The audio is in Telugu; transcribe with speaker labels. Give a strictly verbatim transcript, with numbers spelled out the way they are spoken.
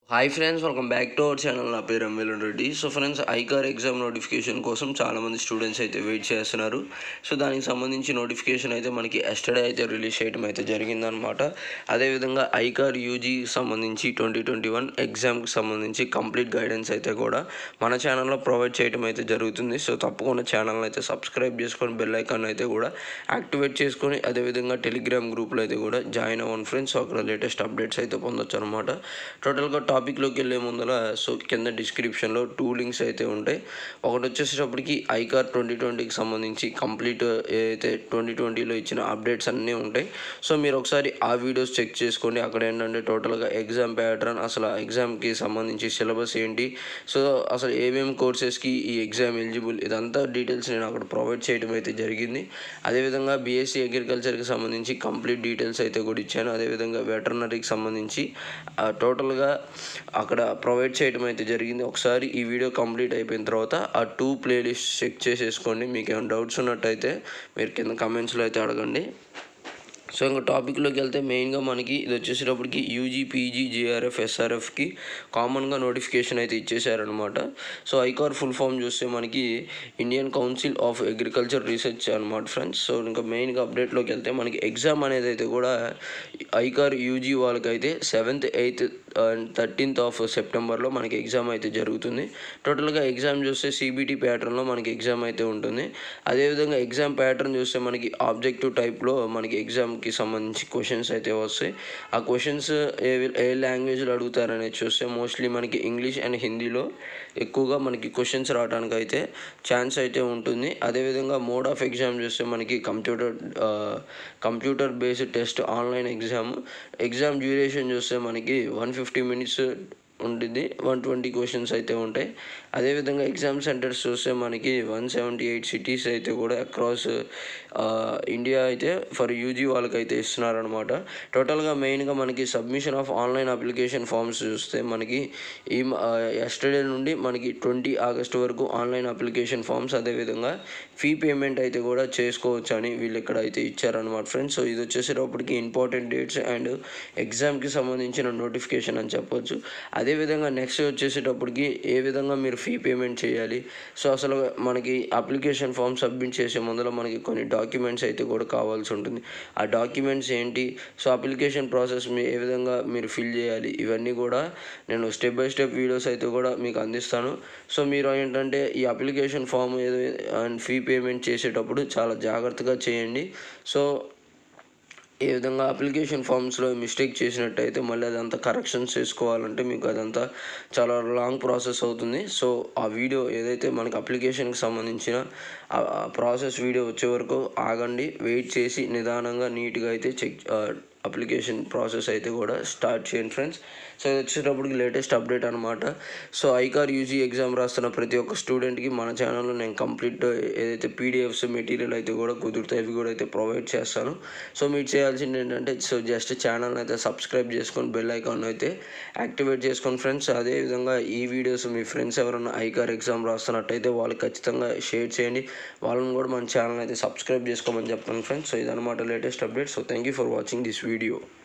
Speaker 1: Hi friends, welcome back to our channel. నా పేరు M L N Reddy. So friends, ICAR exam notification కోసం చాలామంది స్టూడెంట్స్ అయితే వెయిట్ చేస్తున్నారు. సో దానికి సంబంధించి నోటిఫికేషన్ అయితే మనకి ఎస్టర్డే అయితే రిలీజ్ చేయడం అయితే జరిగిందనమాట. అదేవిధంగా ఐకార్ యూజీ సంబంధించి ట్వంటీ ట్వంటీ వన్ ఎగ్జామ్కి సంబంధించి కంప్లీట్ గైడెన్స్ అయితే కూడా మన ఛానల్లో ప్రొవైడ్ చేయడం అయితే జరుగుతుంది. సో తప్పకుండా ఛానల్ అయితే సబ్స్క్రైబ్ చేసుకొని బెల్ ఐకాన్ అయితే కూడా యాక్టివేట్ చేసుకొని అదేవిధంగా టెలిగ్రామ్ గ్రూప్లో అయితే కూడా జాయిన్ అవ్వండి ఫ్రెండ్స్. సో అక్కడ లేటెస్ట్ అప్డేట్స్ అయితే పొందొచ్చు అనమాట. టోటల్గా టాపిక్లోకి వెళ్ళే ముందర సో కింద డిస్క్రిప్షన్లో టూ లింక్స్ అయితే ఉంటాయి. ఒకటి వచ్చేసేటప్పటికి ఐకార్ ట్వంటీ ట్వంటీకి సంబంధించి కంప్లీట్ ఏదైతే ట్వంటీ ట్వంటీలో ఇచ్చిన అప్డేట్స్ అన్నీ ఉంటాయి. సో మీరు ఒకసారి ఆ వీడియోస్ చెక్ చేసుకోండి. అక్కడ ఏంటంటే టోటల్గా ఎగ్జామ్ ప్యాటర్న్, అసలు ఎగ్జామ్కి సంబంధించి సిలబస్ ఏంటి, సో అసలు ఏమేమి కోర్సెస్కి ఈ ఎగ్జామ్ ఎలిజిబుల్, ఇదంతా డీటెయిల్స్ నేను అక్కడ ప్రొవైడ్ చేయడం అయితే జరిగింది. అదేవిధంగా బీఎస్సీ అగ్రికల్చర్కి సంబంధించి కంప్లీట్ డీటెయిల్స్ అయితే కూడా ఇచ్చాను. అదేవిధంగా వెటర్నరీకి సంబంధించి టోటల్గా అక్కడ ప్రొవైడ్ చేయడం అయితే జరిగింది. ఒకసారి ఈ వీడియో కంప్లీట్ అయిపోయిన తర్వాత ఆ టూ ప్లేలిస్ట్ చెక్ చేసేసుకోండి. మీకు ఏమైనా డౌట్స్ ఉన్నట్టయితే మీరు కింద కమెంట్స్లో అయితే అడగండి. సో ఇంకా టాపిక్లోకి వెళ్తే మెయిన్గా మనకి ఇది వచ్చేసేటప్పటికి యూజీ పీజీ జేఆర్ఎఫ్ ఎస్ఆర్ఎఫ్కి కామన్గా నోటిఫికేషన్ అయితే ఇచ్చేసారనమాట. సో ఐకార్ ఫుల్ ఫామ్ చూస్తే మనకి Indian council of agriculture research అనమాట ఫ్రెండ్స్. సో ఇంకా మెయిన్గా అప్డేట్లోకి వెళ్తే మనకి ఎగ్జామ్ అనేది అయితే కూడా ఐకార్ యూజీ వాళ్ళకైతే seventh eighth and thirteenth of సెప్టెంబర్లో మనకి ఎగ్జామ్ అయితే జరుగుతుంది. టోటల్గా ఎగ్జామ్ చూస్తే సిబిటీ ప్యాటర్న్లో మనకి ఎగ్జామ్ అయితే ఉంటుంది. అదేవిధంగా ఎగ్జామ్ ప్యాటర్న్ చూస్తే మనకి ఆబ్జెక్టివ్ టైప్లో మనకి ఎగ్జామ్కి సంబంధించి క్వశ్చన్స్ అయితే వస్తాయి. ఆ క్వశ్చన్స్ ఏ ఏ లాంగ్వేజ్లో అడుగుతారనేది చూస్తే మోస్ట్లీ మనకి ఇంగ్లీష్ అండ్ హిందీలో ఎక్కువగా మనకి క్వశ్చన్స్ రావడానికి అయితే ఛాన్స్ అయితే ఉంటుంది. అదేవిధంగా మోడ్ ఆఫ్ ఎగ్జామ్ చూస్తే మనకి computer computer based test online exam. Exam duration చూస్తే మనకి వన్ ఫిఫ్టీ మినిట్స్ ఉంటుంది. వన్ ట్వంటీ క్వశ్చన్స్ అయితే ఉంటాయి. అదేవిధంగా ఎగ్జామ్ సెంటర్స్ చూస్తే మనకి వన్ సెవెంటీ ఎయిట్ సిటీస్ అయితే కూడా అక్రాస్ ఇండియా అయితే ఫర్ యూజీ వాళ్ళకైతే ఇస్తున్నారనమాట. టోటల్గా మెయిన్గా మనకి submission of online application forms చూస్తే మనకి ఈ ఎస్టర్డే నుండి మనకి ట్వంటీ ఆగస్ట్ వరకు ఆన్లైన్ అప్లికేషన్ ఫామ్స్, అదేవిధంగా ఫీ పేమెంట్ అయితే కూడా చేసుకోవచ్చు అని వీళ్ళు ఇక్కడ అయితే ఇచ్చారనమాట ఫ్రెండ్స్. సో ఇది వచ్చేసేటప్పటికి ఇంపార్టెంట్ డేట్స్ అండ్ ఎగ్జామ్కి సంబంధించిన నోటిఫికేషన్ అని చెప్పొచ్చు. అదేవిధంగా నెక్స్ట్ వచ్చేసేటప్పటికి ఏ విధంగా మీరు ఫీ పేమెంట్ చేయాలి, సో అసలు మనకి అప్లికేషన్ ఫామ్ సబ్మిట్ చేసే ముందర మనకి కొన్ని డాక్యుమెంట్స్ అయితే కూడా కావాల్సి ఉంటుంది. ఆ డాక్యుమెంట్స్ ఏంటి, సో అప్లికేషన్ ప్రాసెస్ మీ ఏ విధంగా మీరు ఫిల్ చేయాలి, ఇవన్నీ కూడా నేను స్టెప్ బై స్టెప్ వీడియోస్ అయితే కూడా మీకు అందిస్తాను. సో మీరు ఏంటంటే ఈ అప్లికేషన్ ఫామ్ ఏదో అండ్ ఫీ పేమెంట్ చేసేటప్పుడు చాలా జాగ్రత్తగా చేయండి. సో ఏ విధంగా అప్లికేషన్ ఫామ్స్లో మిస్టేక్ చేసినట్టయితే మళ్ళీ అదంతా కరెక్షన్స్ చేసుకోవాలంటే మీకు అదంతా చాలా లాంగ్ ప్రాసెస్ అవుతుంది. సో ఆ వీడియో ఏదైతే మనకి అప్లికేషన్కి సంబంధించిన ప్రాసెస్ వీడియో వచ్చే వరకు ఆగండి, వెయిట్ చేసి నిదానంగా నీట్గా అయితే చెక్ అప్లికేషన్ ప్రాసెస్ అయితే కూడా స్టార్ట్ చేయండి ఫ్రెండ్స్. సో ఇది వచ్చేటప్పటికి లేటెస్ట్ అప్డేట్ అనమాట. సో ఐకార్ యూజీ ఎగ్జామ్ రాస్తున్న ప్రతి ఒక్క స్టూడెంట్కి మన ఛానల్లో నేను కంప్లీట్ ఏదైతే పీడిఎఫ్స్ మెటీరియల్ అయితే కూడా కుదురుతాయి అవి కూడా అయితే ప్రొవైడ్ చేస్తాను. సో మీరు చేయాల్సింది ఏంటంటే సో జస్ట్ ఛానల్ని అయితే సబ్స్క్రైబ్ చేసుకొని బెల్ ఐకాన్ అయితే యాక్టివేట్ చేసుకోండి ఫ్రెండ్స్. అదేవిధంగా ఈ వీడియోస్ మీ ఫ్రెండ్స్ ఎవరైనా ఐకార్ ఎగ్జామ్ రాస్తున్నట్టయితే వాళ్ళకి ఖచ్చితంగా షేర్ చేయండి. వాళ్ళని కూడా మన ఛానల్ అయితే సబ్స్క్రైబ్ చేసుకోమని చెప్తాను ఫ్రెండ్స్. సో ఇదన్నమాట latest update. So thank you for watching this video.